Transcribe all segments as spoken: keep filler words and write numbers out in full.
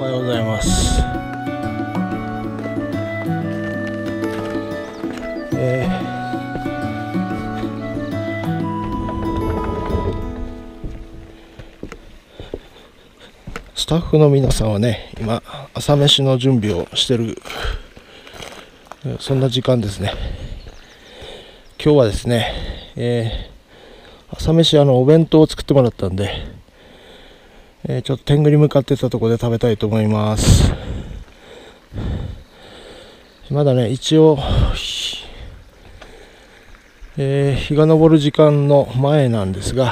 ようございます。えー、スタッフの皆さんはね、今朝飯の準備をしてる、そんな時間ですね。今日はですね、えー、朝飯あのお弁当を作ってもらったんで、えー、ちょっと天狗に向かってたところで食べたいと思います。まだね、一応、えー、日が昇る時間の前なんですが、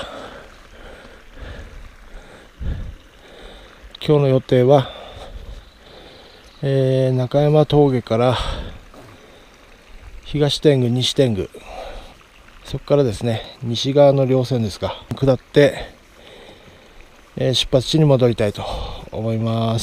今日の予定は、えー、中山峠から東天狗、西天狗、そこからですね、西側の稜線ですが、下って、えー、出発地に戻りたいと思います。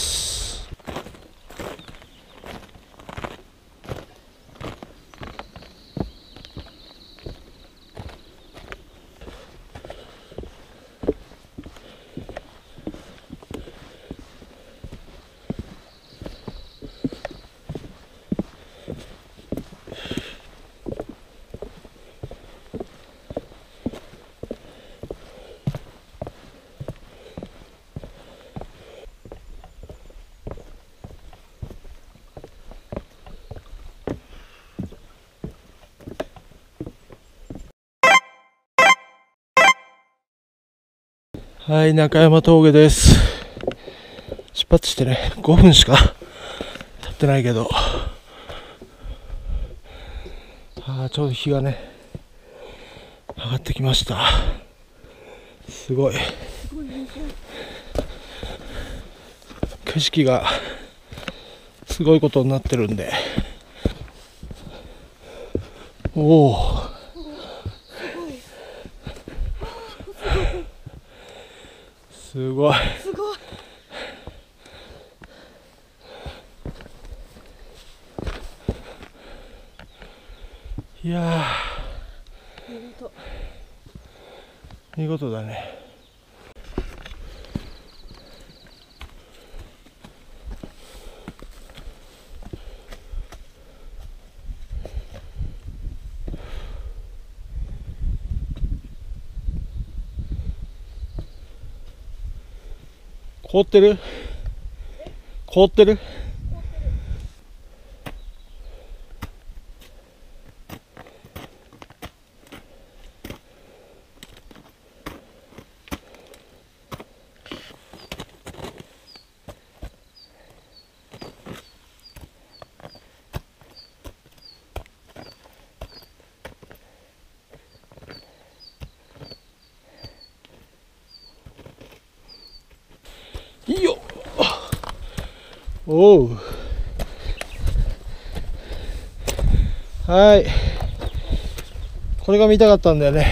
はい、中山峠です。出発してね、ごふんしか経ってないけど、あーちょうど日がね、上がってきました。すごい。景色がすごいことになってるんで、おお。すごい。すごい。いやー、見事。見事だね。凍ってる？凍ってる？いいよ。おう。はい。これが見たかったんだよね。よ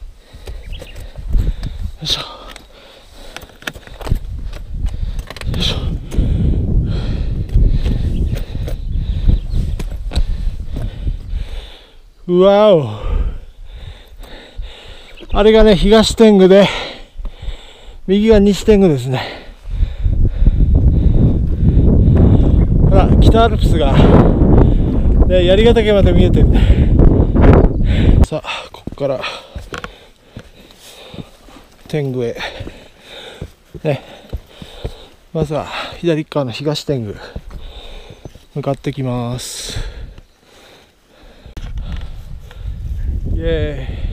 いしょ。よいしょ。うわお。あれがね、東天狗で、右が西天狗ですね。ほら、北アルプスが、ね、槍ヶ岳まで見えてるね。さあ、ここから天狗へ、ね、まずは左側の東天狗向かってきます。イエーイ。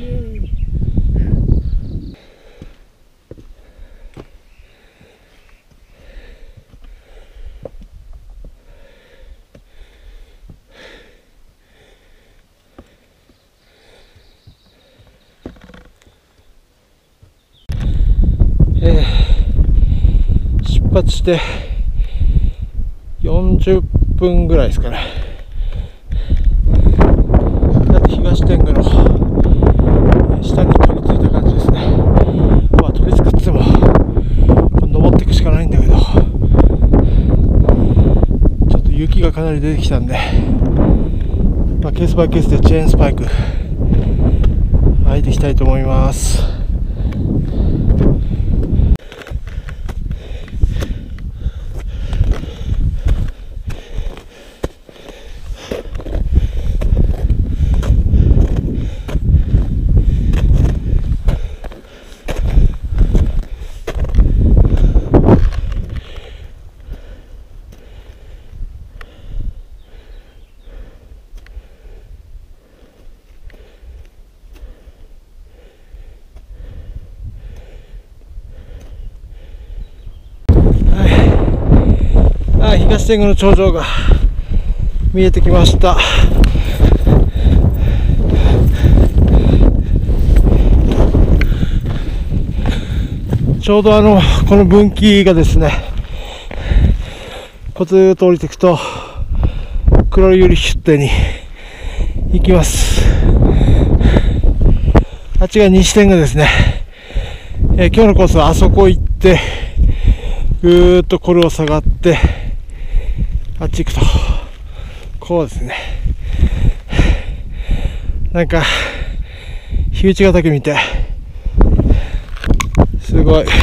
えー、出発してよんじゅっぷんぐらいですかね。だって東天狗の下に取り付いた感じですね。まあ取り付くっても登っていくしかないんだけど、ちょっと雪がかなり出てきたんで、まあ、ケースバイケースでチェーンスパイク履いていきたいと思います。 東天狗の頂上が見えてきました。ちょうどあのこの分岐がですね、こうずーっと降りていくと黒百合出店に行きます。あっちが西天狗ですね。えー、今日のコースはあそこ行ってぐーっとこれを下がってあっち行くと、こうですね。なんか火打ちヶ岳みたい、すごい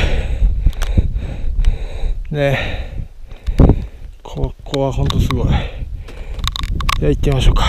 ね。ここはほんとすごい。じゃあ行ってみましょうか。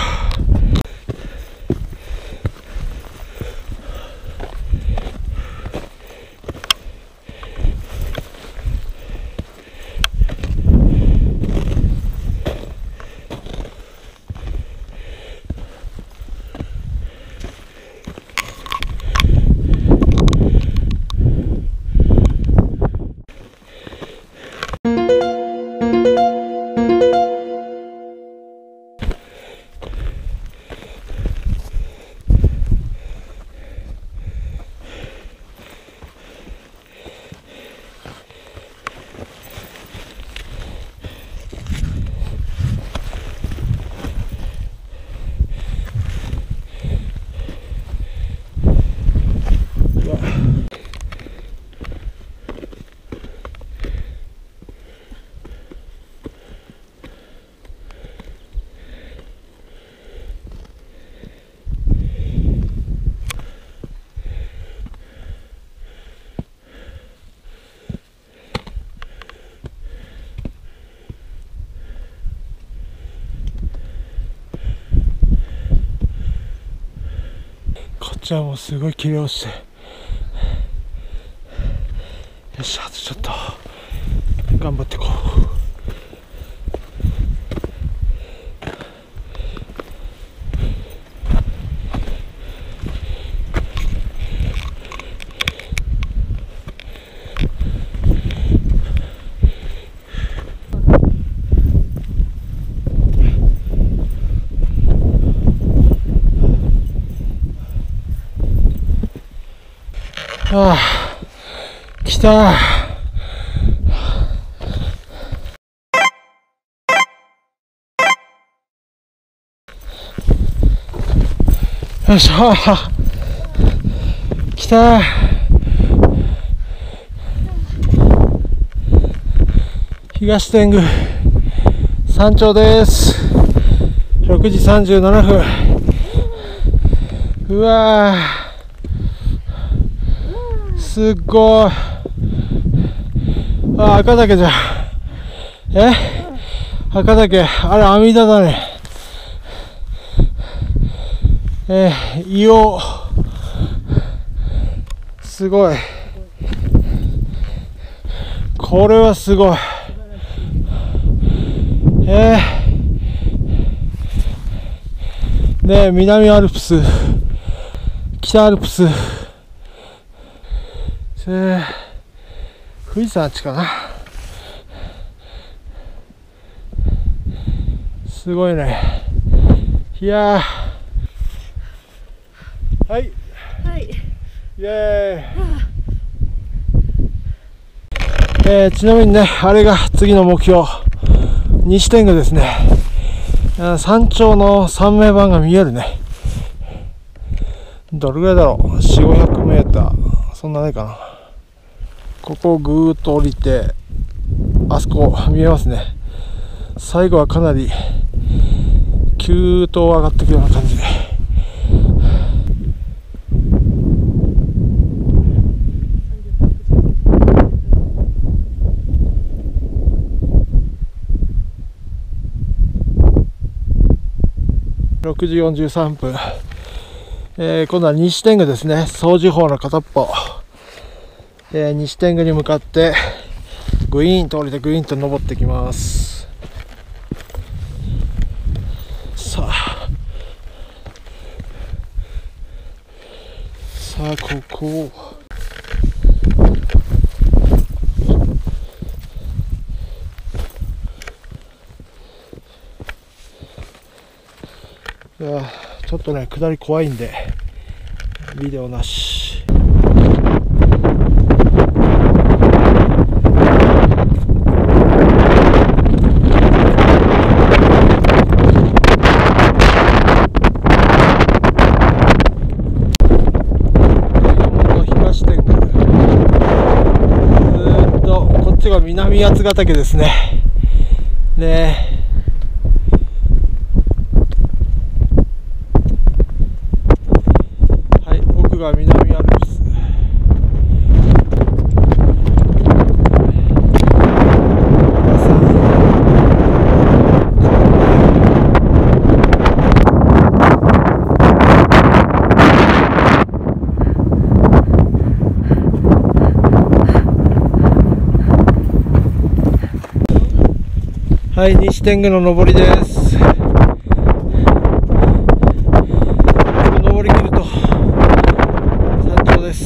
こっちはもうすごい切れ落ちて、よし、あとちょっと頑張っていこう。ああ、来た。よいしょ、来た。東天狗山頂です。ろくじさんじゅうななふん。うわー、すっごい。あ、赤岳じゃん。え、赤岳、あれ阿弥陀だね。えー、硫黄、すごい。これはすごい。えー、で、南アルプス、北アルプス、えー、富士山あっちかな。すごいね。いやー、はい、はい、イエーイ。えー、ちなみにね、あれが次の目標、西天狗ですね。山頂の山名板が見えるね。どれぐらいだろう、よんひゃく、ごひゃくメーター、そんなないかな。ここをぐーっと降りて、あそこ見えますね。最後はかなり急騰上がっていくような感じで、ろくじよんじゅうさんぷん、えー、今度は西天狗ですね。総樹峰の片っぽ、えー、西天狗に向かってグイーンと降りてグイーンと登ってきます。さあさあ、ここいやちょっとね下り怖いんでビデオなし。東天狗、ずーっとこっちが南八ヶ岳ですね。ねはい、奥が南アルプス。はい、西天狗の上りです。上り切ると山頂です。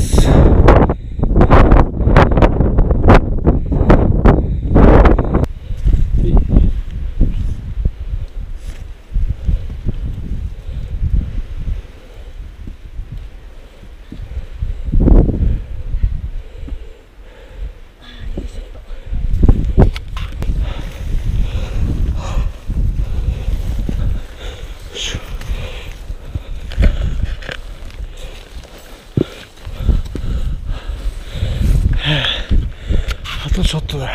あとちょっとだ。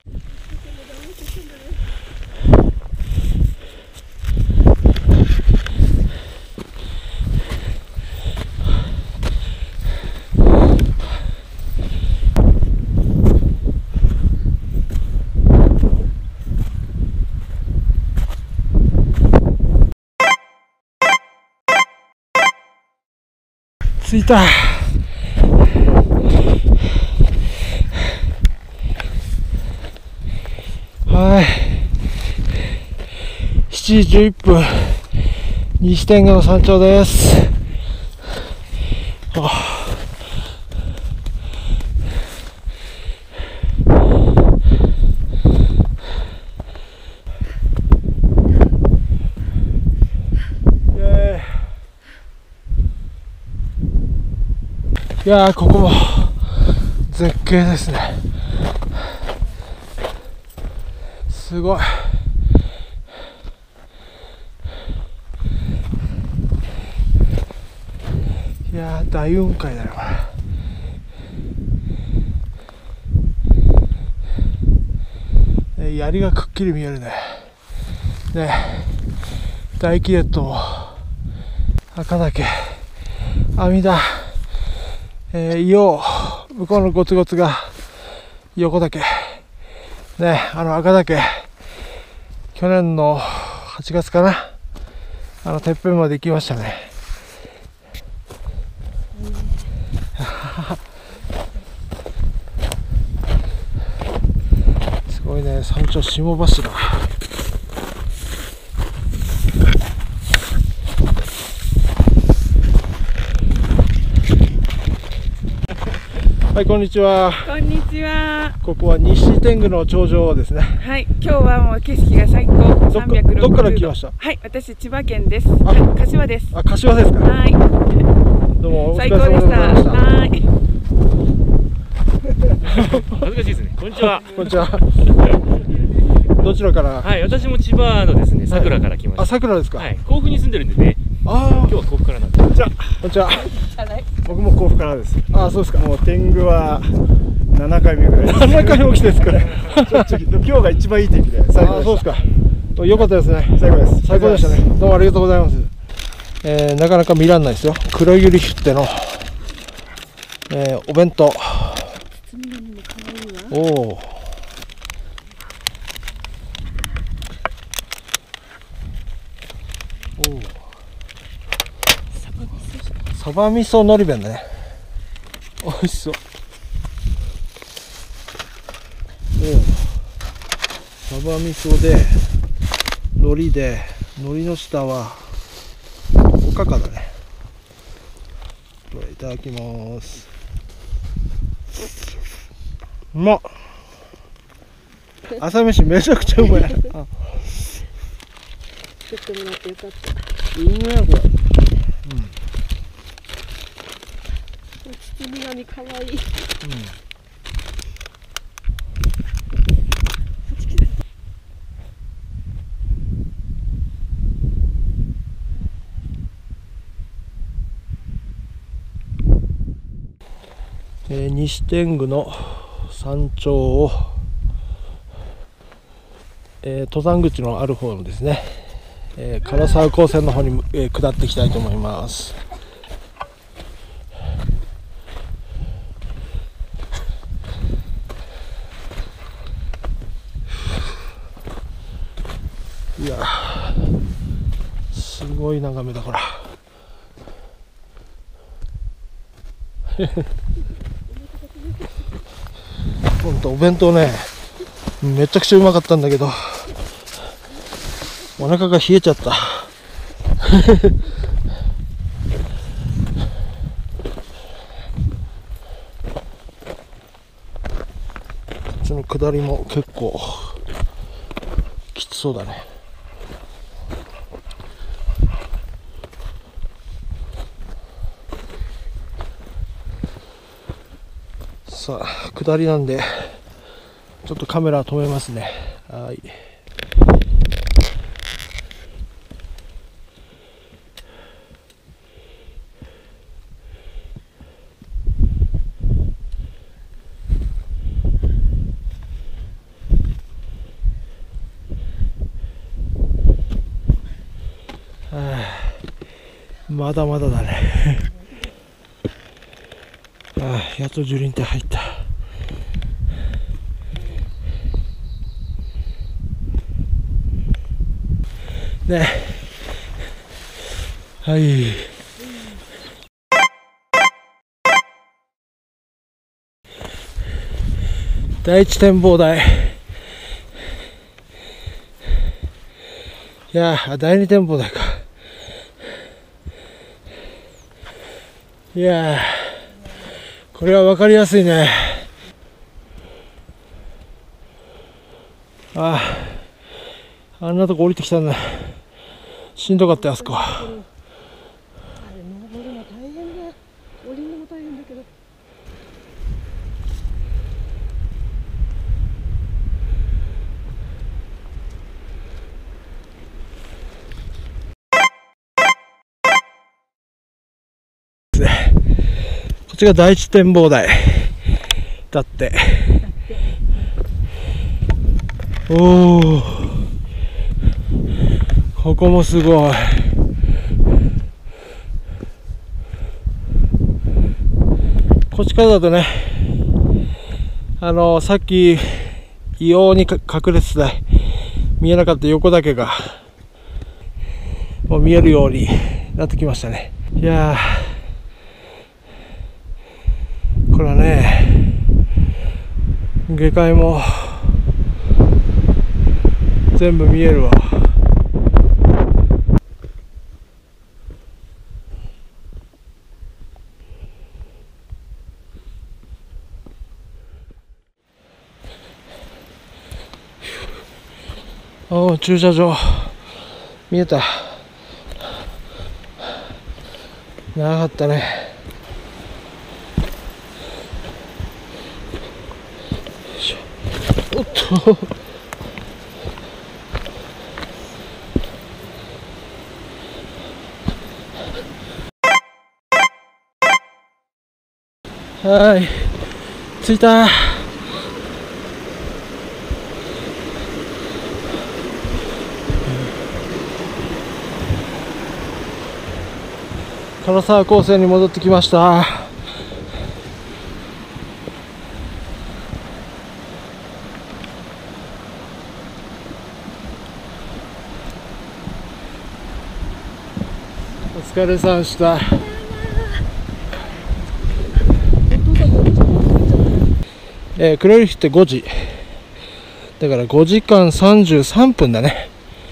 着いた。はい、しちじじゅういっぷん、西天狗の山頂です。はあ、いやー、ここも絶景ですね。すごい。いやー、大雲海だよこれ。槍がくっきり見えるね。ね、大気列島、赤岳、阿弥陀、えー、硫黄、向こうのゴツゴツが横岳。ね、あの赤岳、去年のはちがつかな、あのてっぺんまで行きましたね。すごいね、山頂霜柱。はい、こんにちは。 こんにちは。 ここは西天狗の頂上ですね。 はい、今日はもう景色が最高。 どっかどっから来ました？ はい、私千葉県です。はい、柏です。 あ、柏ですか。 はい。 どうもお疲最れ様でご高でした。 ざいました。 はい。 恥ずかしいですね。こんにちは。 こんにちは。どちらから？ はい、私も千葉のですね、佐倉から来ました。 あ、桜ですか。 はい、甲府に住んでるんでね。 ああ、 今日は甲府からなんで。 じゃあ、こんにちは。 僕も甲府からです。 ああ、そうですか。 もう天狗はななかいめぐらいです。 ななかいも来てですか。 ちょっと今日が一番いい天気で最ああ、そう高でしですか。よかったですね。 最高です。 最高でしたね。どうもありがとうございます。えー、なかなか見らんないですよ。黒百合ヒュッテの、えー、お弁当。おお。おお。サバ味噌のり弁だね。おいしそう。おお。サバ味噌で、海苔で、海苔の下はおかかだね。これいただきます。うまっ。朝飯めちゃくちゃうまい。あ、 作ってもらってよかった。 いいねこれ。 包み紙かわいい。 えー、西天狗の山頂を、えー、登山口のある方のですね、えー、唐沢高専の方に、えー、下っていきたいと思います。いやー、すごい眺めだから。ほんとお弁当ね、めちゃくちゃうまかったんだけど、お腹が冷えちゃった。こっちの下りも結構きつそうだね。さあ下りなんでちょっとカメラ止めますね。はい。はあ、まだまだだね。ああ、やっと樹林帯入った。ね、はい。第一展望台。いやー、第二展望台か。いやー、これは分かりやすいね。ああ、あんなとこ降りてきたんだ。しんどかったよ、あそこ。 あれ登るの大変だよ。降りるのも大変だけど。 こっちが第一展望台だって。おお、ここもすごい。こっちからだとね、あのさっき異様に隠れてた見えなかった横だけがもう見えるようになってきましたね。いやー、これはね、下界も全部見えるわ。おー、駐車場見えた。長かったね。おっとはい、着いた。唐沢高専に戻ってきました。お疲れさんした。えー、黒い日ってごじだからごじかんさんじゅうさんぷんだね。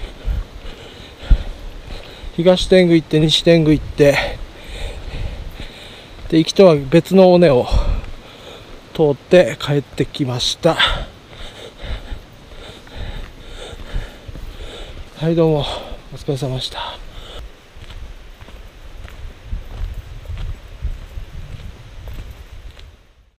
東天狗行って西天狗行ってで、行きとは別の尾根を通って帰ってきました。はい、どうもお疲れ様でした。